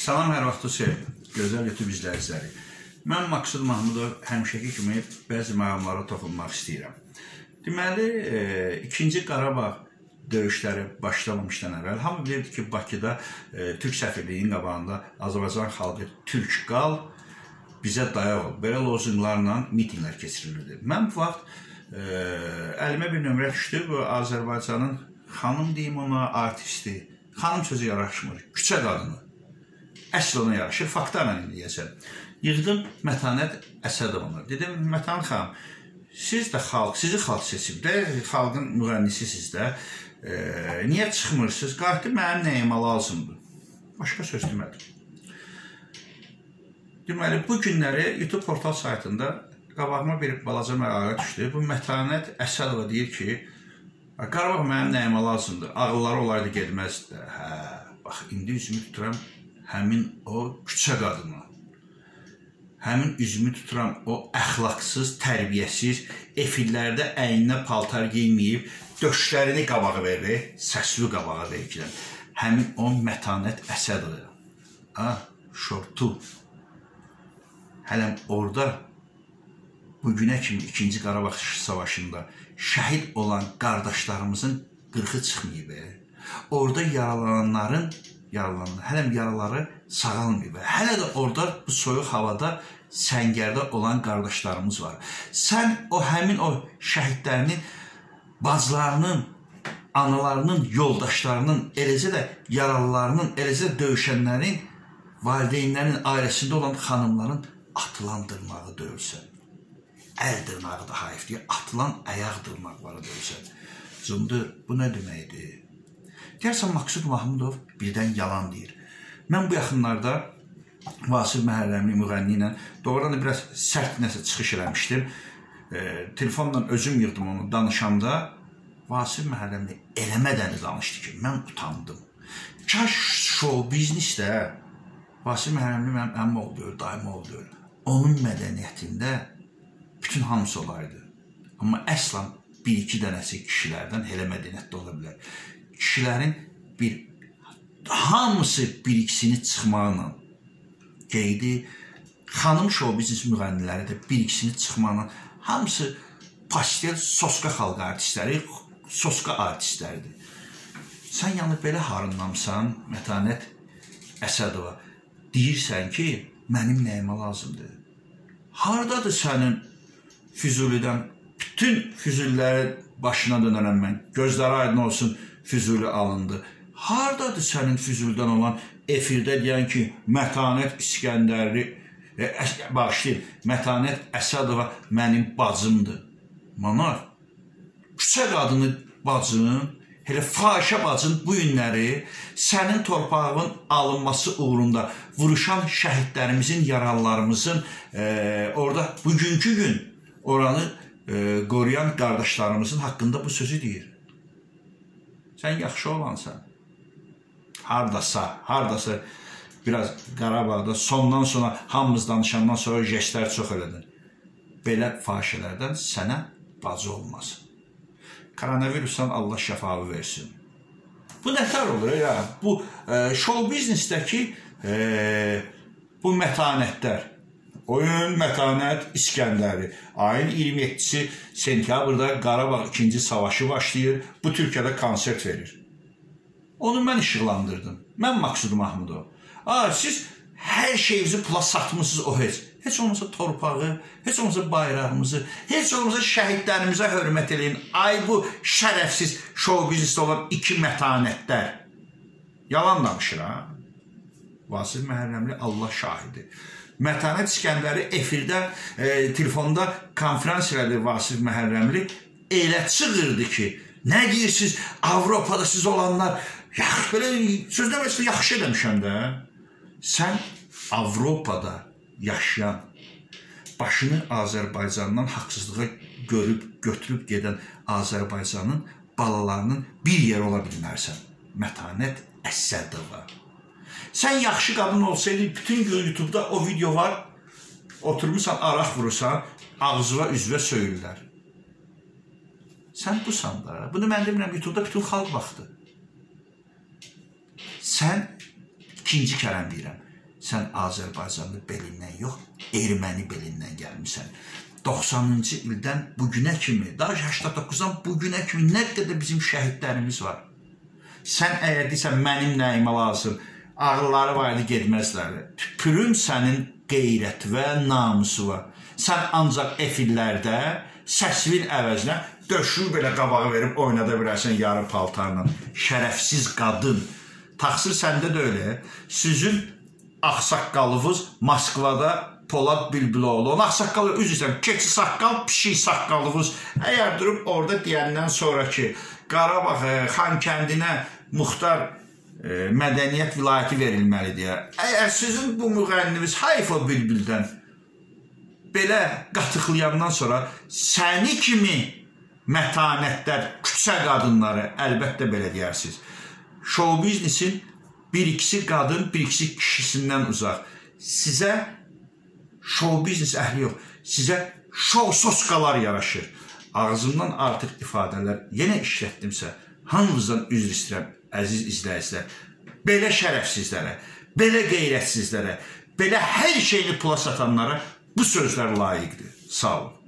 Salam, hər vaxtınız xeyir, gözəl YouTube izləyiciləri. Mən Maksud Mahmudov həmişəki kimi bəzi məlumatlara toxunmaq istəyirəm. Deməli, 2-ci Qarabağ döyüşləri başlamamışdan əvvəl hamı bilirdi ki, Bakıda Türk səfirliyinin qabağında Azərbaycan xalqı Türk qal, bizə dayaq ol. Belə lozunlarla mitinglər keçirilirdi. Mən bu vaxt əlimə bir nömrə düşdü, bu Azərbaycanın xanım deyim ona, artisti, xanım sözü yaraşmır, küçə qadını. Əsl ona yaraşır, faktlarla deyəcəm. Yığdım Mətanət Əsədovna. Dedim, Mətanət xanım, siz də xalq, sizi xalq seçib də, xalqın müğənnisiz də. Niyə çıxmırsınız? Qartı mənim nəyimə lazımdır. Başqa söz demədim. Deməli, bu günləri YouTube portal saytında qabağıma bir balaca məqalə düşdü. Bu Mətanət Əsədova deyir ki, Qarabağ mənim nəyimə lazımdır. Ağılları olaydı gedməzdi də. Hə, bax, indi üzümü tuturam həmin o küçə qadına. Həmin üzümü tuturam o əxlaqsız, tərbiyəsiz, efirlərdə əyninə paltar giyməyib, döşlərini qabağa verir, səsli qabağa verir. Həmin o Mətanət Əsədova. Ha, şortu. Hələm orada bugünə kimi 2-ci Qarabağ savaşında şəhid olan qardaşlarımızın qırxı çıxmayıb. Orada yaralananların hələm yaraları sağalmayıb. Hələ də orada bu soyuq havada səngərdə olan qardaşlarımız var. Sən həmin o şəhidlərinin, bacılarının, analarının, yoldaşlarının, eləcə də yaralılarının, eləcə də döyüşənlərin, valideynlərin, ailəsində olan xanımların atılan dırmağı döyülsən. Əl dırmağı da hayf deyir, atılan ayaq dırmaqları döyülsən. Cındır, bu nə deməkdir? Deyərsən, Maksud Mahmudov birdən yalan deyir. Mən bu yaxınlarda Vasif Məhərrəmli müğənni ilə doğrudan da biraz sərt nəsə çıxış eləmişdim. Telefonla özüm yığdım onu danışanda Vasif Məhərrəmli eləmədəni danışdı ki, mən utandım. Kaş şou biznisdə Vasif Məhərrəmli mənim əmmi oldu, daimi oldu. Onun mədəniyyətində bütün hamısı olaydı. Amma əslan bir-iki dənəsi kişilərdən elə mədəniyyətdə ola bilər. Kişilərin hamısı bir-ikisini çıxmaqla qeydi, xanım şou biznes müğənniləri də bir-ikisini çıxmaqla hamısı pastel, soska xalq artistləri, soska artistləridir. Sən yəni belə harınlamsan, Mətanət Əsədova, deyirsən ki, mənim nəyimə lazımdır. Haradadır sənin Füzulidən, bütün Füzuliləri başına dönərəm mən, gözləri aydın olsun, Füzuli alındı. Haradadır sənin Füzulidən olan efirdə deyən ki, Mətanət İskəndərli, bağışlayın, Mətanət Əsədova mənim bacımdır. Manar, küçə qadını bacın, elə fahişə bacın bu günləri sənin torpağın alınması uğrunda vuruşan şəhidlərimizin, yaralılarımızın orada bugünkü gün oranı qoruyan qardaşlarımızın haqqında bu sözü deyir. Sən yaxşı olansan. Hardasa biraz Qarabağda sondan sonra hamımız danışandan sonra jestlər çox elədir. Belə fahişələrdən sənə bacı olmaz. Koronavirusdan Allah şəfavi versin. Bu nətər olur ya? Bu show biznesdəki bu mətanətlər. Oyun Mətanət İskəndəri. Ayın 27-si sentyabrda Qarabağ 2-ci savaşı başlayır. Bu Türkiyədə konsert verir. Onu mən işıqlandırdım. Mən Maksud Mahmudov. Siz hər şeyinizi pula satmışsınız o heç. Heç olmasa torpağı, heç olmasa bayrağımızı, heç olmasa şəhidlərimizə hörmət eləyin. Ay bu şərəfsiz show biznesdə olan iki mətanətlər. Yalan danışır ha? Vasif Məhərrəmli Allah şahidi. Mətanət İskəndəri efirdə, telefonda konferans elədi Vasif Məhərrəmli. Elə çıxırdı ki, nə deyirsiniz, Avropada siz olanlar, belə söz deməsin, yaxşı eləmişəm də. Sən Avropada yaşayan, başını Azərbaycandan haqsızlığa götürüb gedən Azərbaycanın balalarının bir yer ola bilmərsən. Mətanət Əsədova. Sən yaxşı qadın olsaydı, bütün gün YouTube'da o video var, oturmuşsan, araq vurursan, ağzına, üzvə söyürlər. Sən busan da. Bunu mən demirəm, YouTube'da bütün xalq baxdı. Sən ikinci kələm deyirəm. sən Azərbaycanlı belindən yox, erməni belindən gəlmişsən. 90-cı ildən bugünə kimi, daha 89-dan bugünə kimi nə qədər bizim şəhidlərimiz var. Sən əgər deyirsən, mənim nəyimə lazım, ağılları var idi, gedməzlər. Tüpürüm sənin qeyrət və namusu var. Sən ancaq efirlərdə səsvin əvəzinə döşüyü belə qabağı verib oynada bilərsən yarı paltarla. Şərəfsiz qadın. Taxsir səndə də öyle. Sizin ağsaqqalınız Moskvada Polad Bülbüloğlu. Onun ağsaqqalı üzrsən, keçi saqqal, pişik saqqalınız. Əgər durub orada deyəndən sonraki Qarabağ, Xankəndinə muxtar mədəniyyət vilayəti verilməlidir. Əgər sizin bu müğənniniz Hayfa Bülbüldən belə qatıqlayandan sonra səni kimi mətanətlər, küçə qadınları əlbəttə belə deyərsiniz. Show biznesin bir-ikisi qadın, bir-ikisi kişisindən uzaq. Sizə show biznes əhli yox, sizə show soskalar yaraşır. Ağzımdan artıq ifadələr yenə işlətdimsə, hamınızdan üzr istəyirəm, əziz izləyicilər. Belə şərəfsizlərə, belə qeyrətsizlərə, belə hər şeyini pula satanlara bu sözlər layiqdir. Sağ olun.